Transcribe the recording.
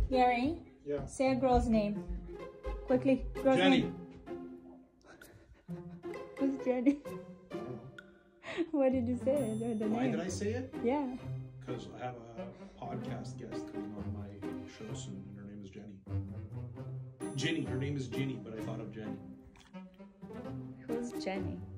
Gary? Yeah. Say a girl's name. Quickly. Girl's Jenny. name. Who's Jenny? What did you say? The Why name. did I say it? Yeah. Because I have a podcast guest coming on my show soon, and her name is Jenny. Ginny. Her name is Ginny, but I thought of Jenny. Who's Jenny?